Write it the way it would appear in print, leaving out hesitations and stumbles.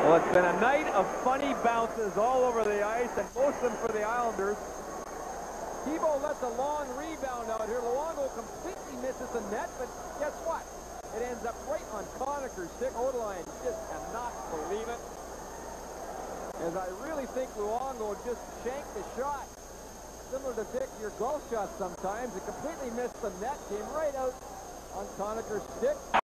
Well, it's been a night of funny bounces all over the ice, and most of them for the Islanders. Thibault lets a long rebound out here. Luongo completely misses the net, but guess what? It ends up right on Conacher's stick. Odeline just cannot believe it. As I really think Luongo just shanked the shot. Similar to Dick, your golf shot sometimes. It completely missed the net, came right out on Conacher's stick.